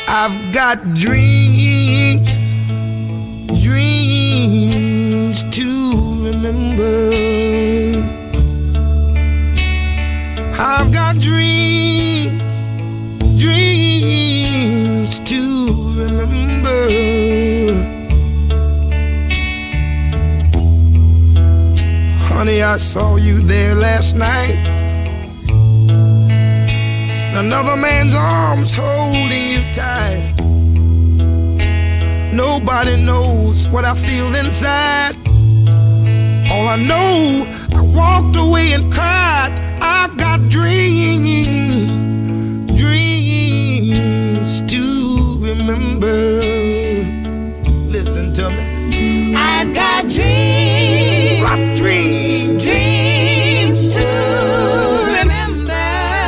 I've got dreams, dreams to remember. I've got dreams, dreams to remember. Honey, I saw you there last night. Another man's arms holding you tight. Nobody knows what I feel inside. All I know, I walked away and cried. I've got dreams, dreams to remember. Listen to me. I've got dreams, rough dreams, dreams to remember.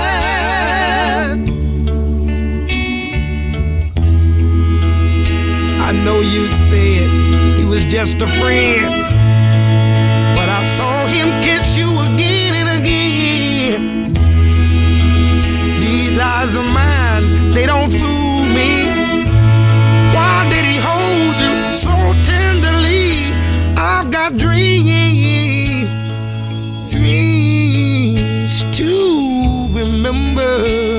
I know you said he was just a friend, but I saw him kiss you again and again. These eyes of mine, they don't fool me. Why did he hold you so tenderly? I've got dreams, dreams to remember.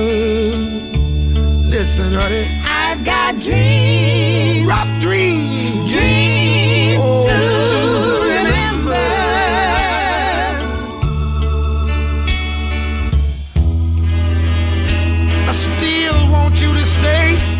Listen, honey. I've got dreams, rough dreams, dreams to remember. I still want you to stay.